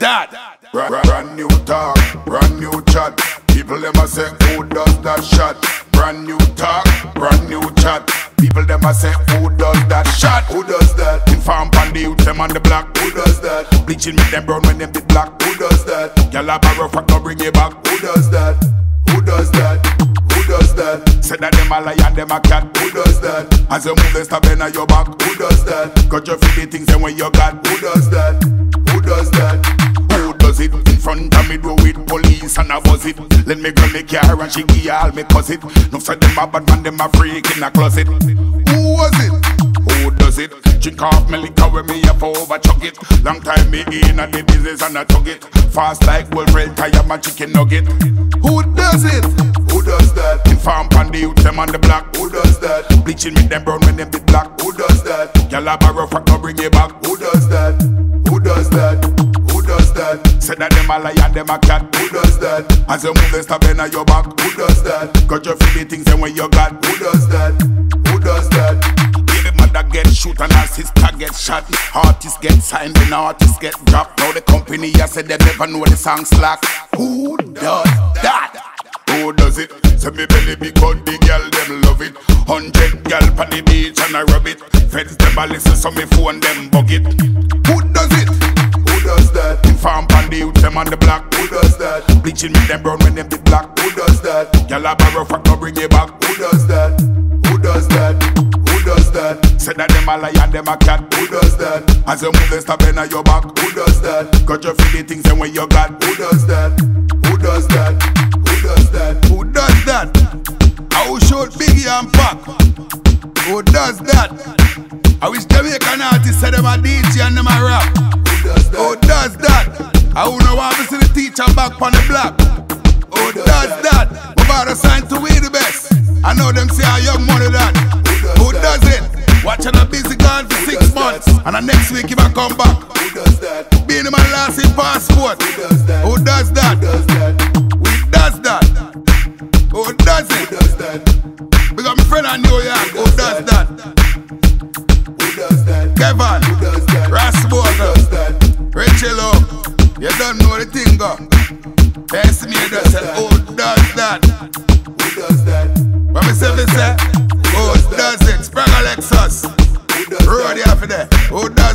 that? Brand new talk, brand new chat. People them a say, who does that shot? Brand new talk, brand new chat. People them a say, who does that shot? Who does that? Inform on the youth them on the block. Who does that? Bleaching with them brown when them be black. Who does that? Y'all a borrow for to bring it back. Who does that? Who does that? Who does that? Say that them a lion, them a cat. Who does that? As you move, they stop in your back. Who does that? Got you feel the things and when you got. Who does that? Who does that? Who does it? In front of me do with police and I buzz it. Let me go make car and she give all me cause it. No say them a bad man, them a freak in a closet. Who was it? Who does it? Drink off me liquor when me up over chug it. Long time me in a the business and I tug it. Fast like Wolverine, tire my chicken nugget. Who does it? Who does that? Inform on the youth them on the block. Who does that? Bleaching with them brown when them be black. Who does that? Y'all a borrow for to bring it back. Who does that? Who does that? Who does that? Say that them a lion, them a cat. Who does that? As you move, they stop in your back. Who does that? Got you feel the things and when you got. Who does that? Who does that? Baby mother get shoot and her sister get shot. Artists get signed and artists get dropped. Now the company I said they never know the song slack. Who does that? Who does it? Say me belly big on the girl, them love it. 100 girl on the beach and I rub it. Feds them a listen so me phone them bug it. Who does it? Who does that? Inform on the youth them on the block. Who does that? Bleaching with them brown when them be black. Who does that? Y'all a borrow for to bring it back. Who does that? Who does that? Who does that? Say that them a lion, them a cat. Who does that? As you move, they stop in your back. Who does that? Got you feel the things and when you got. Who does that? Who does that? Who does that? Who does that? How should Biggie and Pac? Who does that? I wish Jamaican artists say them a DJ and them a rap. Who does that? Who does that? I who know want to see the teacher back on the block. Who does that? My father signed to We The Best. I know them say a young money that. Who does it? Watching a busy gone for 6 months. And the next week if I come back. Who does that? Being in my last in passport. Who does that? Who does that? Who does that? Who does that? Who does it? Who does that? Because my friend in New York. Who does that? Who does that? Kevin. Who does that? Rasbourg. Who does that? Rachel. You don't know the thing go. Best me does it. Who does that? Who does that? What me say? Who does it? Sprang Alexis. Who does Road that? after that. Who does